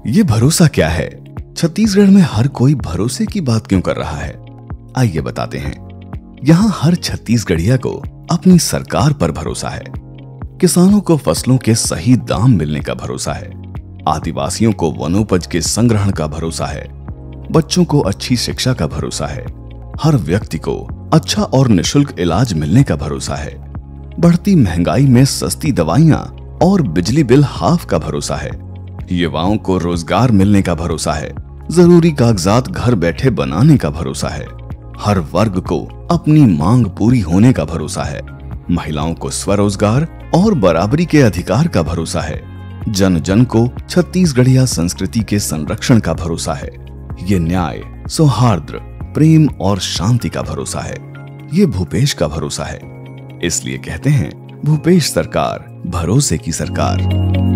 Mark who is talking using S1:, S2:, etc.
S1: ये भरोसा क्या है? छत्तीसगढ़ में हर कोई भरोसे की बात क्यों कर रहा है? आइए बताते हैं। यहाँ हर छत्तीसगढ़िया को अपनी सरकार पर भरोसा है। किसानों को फसलों के सही दाम मिलने का भरोसा है। आदिवासियों को वनोपज के संग्रहण का भरोसा है। बच्चों को अच्छी शिक्षा का भरोसा है। हर व्यक्ति को अच्छा और निशुल्क इलाज मिलने का भरोसा है। बढ़ती महंगाई में सस्ती दवाइयां और बिजली बिल हाफ का भरोसा है। युवाओं को रोजगार मिलने का भरोसा है। जरूरी कागजात घर बैठे बनाने का भरोसा है। हर वर्ग को अपनी मांग पूरी होने का भरोसा है। महिलाओं को स्वरोजगार और बराबरी के अधिकार का भरोसा है। जन जन को छत्तीसगढ़िया संस्कृति के संरक्षण का भरोसा है। ये न्याय, सौहार्द, प्रेम और शांति का भरोसा है। ये भूपेश का भरोसा है। इसलिए कहते हैं, भूपेश सरकार, भरोसे की सरकार।